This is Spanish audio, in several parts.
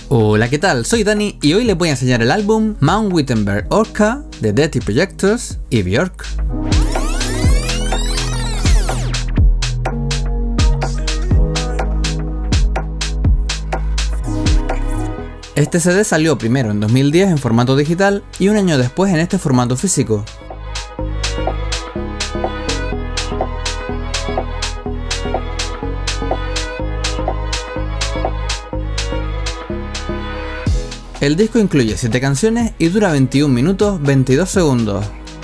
Hola, ¿qué tal? Soy Dani y hoy les voy a enseñar el álbum Mount Wittenberg Orca de Dirty Projectors y Björk. Este CD salió primero en 2010 en formato digital y un año después en este formato físico. El disco incluye 7 canciones y dura 21 minutos 22 segundos.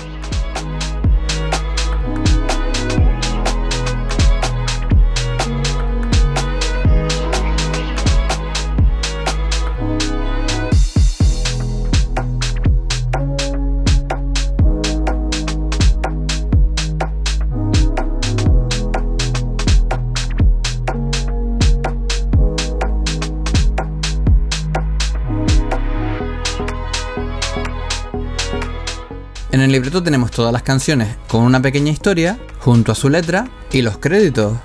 En el libreto tenemos todas las canciones con una pequeña historia, junto a su letra y los créditos.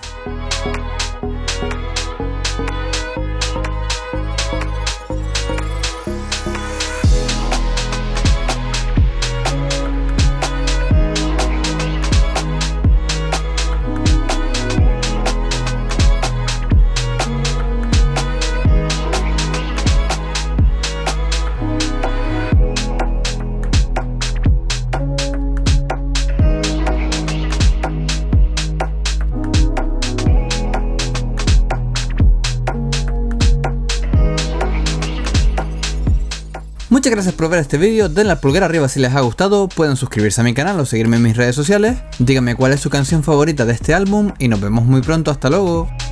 Muchas gracias por ver este vídeo, denle al pulgar arriba si les ha gustado, pueden suscribirse a mi canal o seguirme en mis redes sociales, díganme cuál es su canción favorita de este álbum y nos vemos muy pronto, hasta luego.